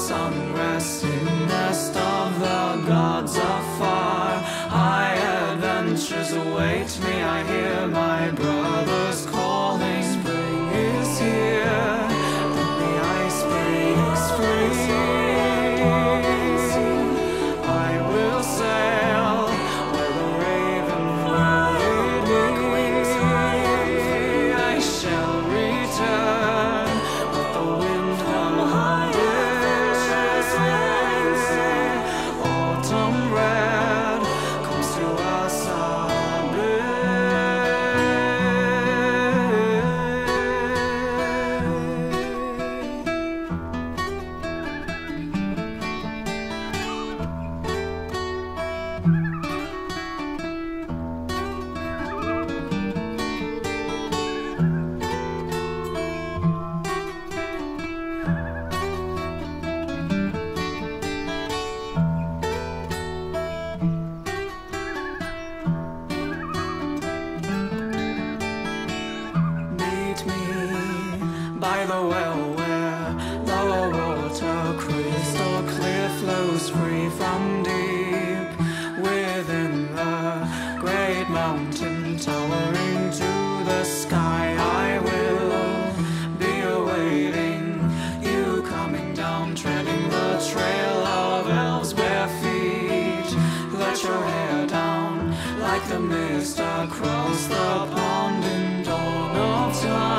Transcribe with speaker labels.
Speaker 1: unresting nest of the gods afar. High adventures await me, I hear my brothers calling. Spring is here, let the ice breaks free. I will sail where the raven will lead me. I shall return with the wind from autumn red comes to us by the well where lower water crystal clear flows free from deep within the great mountain towering to the sky. I will be awaiting you coming down, treading the trail of elves' bare feet. Let your hair down like the mist across the pond in dawn of time.